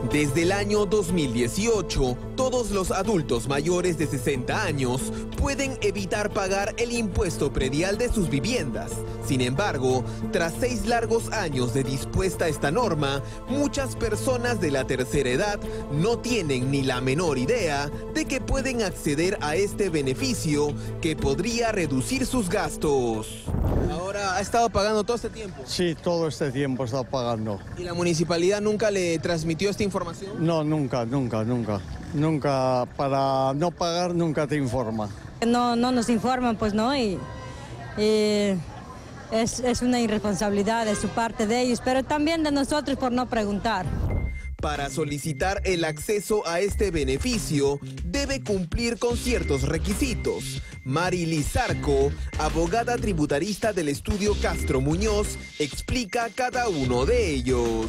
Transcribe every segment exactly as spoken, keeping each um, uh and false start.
Desde el año dos mil dieciocho, todos los adultos mayores de sesenta años pueden evitar pagar el impuesto predial de sus viviendas. Sin embargo, tras seis largos años de dispuesta esta norma, muchas personas de la tercera edad no tienen ni la menor idea de que pueden acceder a este beneficio que podría reducir sus gastos. Ahora, ¿ha estado pagando todo este tiempo? Sí, todo este tiempo he estado pagando. ¿Y la municipalidad nunca le transmitió esta información? No, nunca, nunca, nunca. Nunca, para no pagar, nunca te informa. No, no nos informan, pues no, y, y es, es una irresponsabilidad de su parte de ellos, pero también de nosotros por no preguntar. Para solicitar el acceso a este beneficio, debe cumplir con ciertos requisitos. Mari Lizarco, abogada tributarista del estudio Castro Muñoz, explica cada uno de ellos.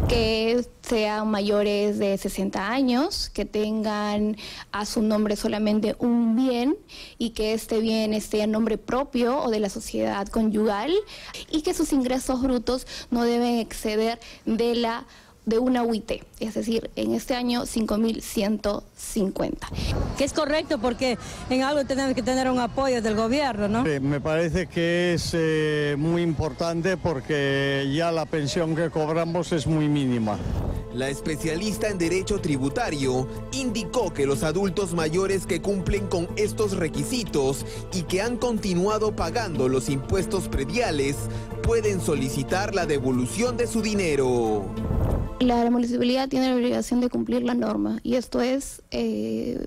Que sean mayores de sesenta años, que tengan a su nombre solamente un bien y que este bien esté en nombre propio o de la sociedad conyugal y que sus ingresos brutos no deben exceder de la de una U I T, es decir, en este año cinco mil ciento cincuenta. Que es correcto porque en algo tenemos que tener un apoyo del gobierno, ¿no? Sí, me parece que es eh, muy importante porque ya la pensión que cobramos es muy mínima. La especialista en derecho tributario indicó que los adultos mayores que cumplen con estos requisitos y que han continuado pagando los impuestos prediales pueden solicitar la devolución de su dinero. La municipalidad tiene la obligación de cumplir la norma y esto es eh,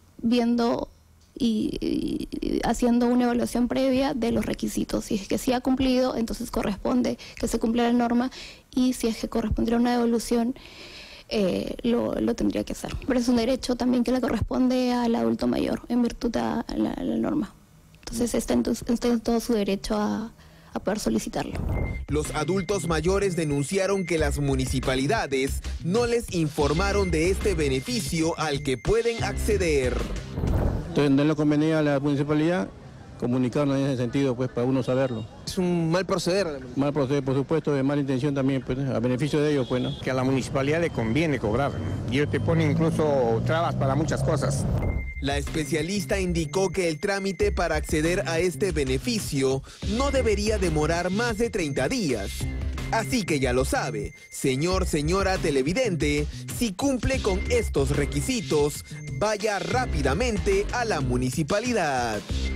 viendo y, y haciendo una evaluación previa de los requisitos. Si es que sí ha cumplido, entonces corresponde que se cumpla la norma y si es que correspondiera una devolución, eh, lo, lo tendría que hacer. Pero es un derecho también que le corresponde al adulto mayor en virtud de la, la norma. Entonces está en, tu, está en todo su derecho a... a poder solicitarlo. Los adultos mayores denunciaron que las municipalidades no les informaron de este beneficio al que pueden acceder. Entonces, no le convenía a la municipalidad comunicarnos en ese sentido, pues, para uno saberlo. Es un mal proceder. Mal proceder, por supuesto, de mala intención también, pues, a beneficio de ellos, pues, ¿no? Que a la municipalidad le conviene cobrar, ¿no? Y ellos te ponen incluso trabas para muchas cosas. La especialista indicó que el trámite para acceder a este beneficio no debería demorar más de treinta días. Así que ya lo sabe, señor, señora televidente, si cumple con estos requisitos, vaya rápidamente a la municipalidad.